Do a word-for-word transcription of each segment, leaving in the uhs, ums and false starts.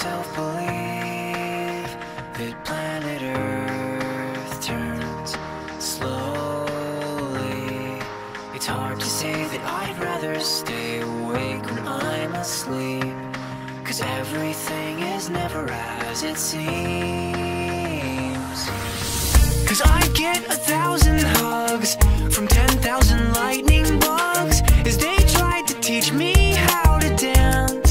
myself believe that planet Earth turns slowly. It's hard to say that I'd rather stay awake when I'm asleep, 'cause everything is never as it seems. 'Cause I get a thousand hugs from ten thousand lightning bugs as they tried to teach me how to dance.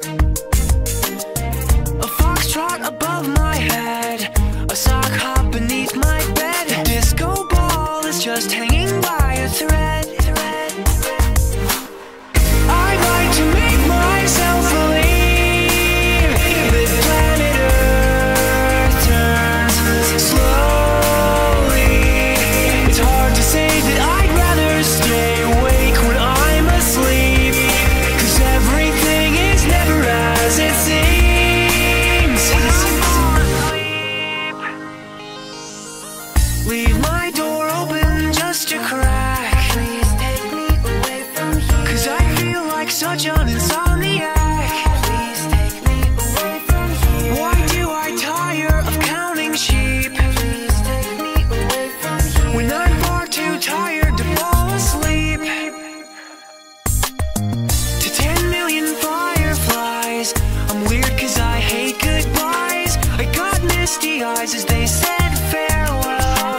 A foxtrot above my head, a sock hop beneath my bed. A disco ball is just hanging by a thread. I like to make myself believe that planet Earth turns slowly. It's hard to say that I'd rather stay awake when I'm asleep, 'cause everything is never as it seems. Leave my door open just a crack. Please take me away from here, 'cause I feel like such an insomniac. Please take me away from here. Why do I tire of counting sheep? Please take me away from here, when I'm far too tired to fall asleep. To ten million fireflies, I'm weird 'cause I hate goodbyes. I got misty eyes as they said farewell,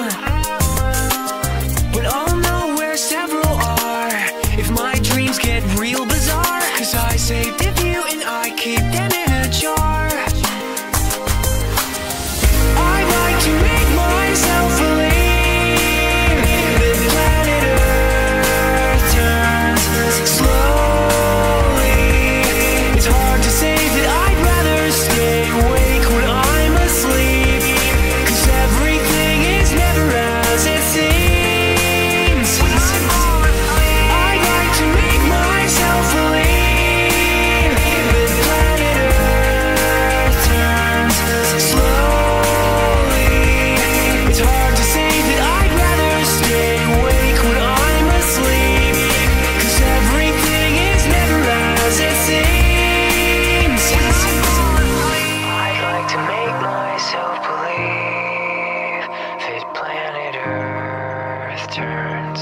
but I'll know where several are if my dreams get real bizarre, 'cause I saved a few and I keep them in a jar. I like to make myself believe that planet Earth turns slowly. It's hard to say that I'd rather stay awake when I'm asleep, 'cause everything is never as it seems. I like to make myself believe that planet Earth turns slowly. It's hard to say that I'd rather stay awake when I'm asleep, 'cause everything is never as it seems. I'd like to make myself believe that planet Earth turns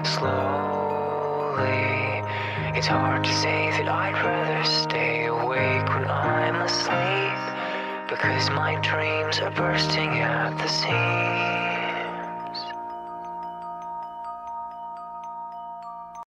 slowly. It's hard to say that I'd rather stay awake when I'm asleep, because my dreams are bursting at the seams.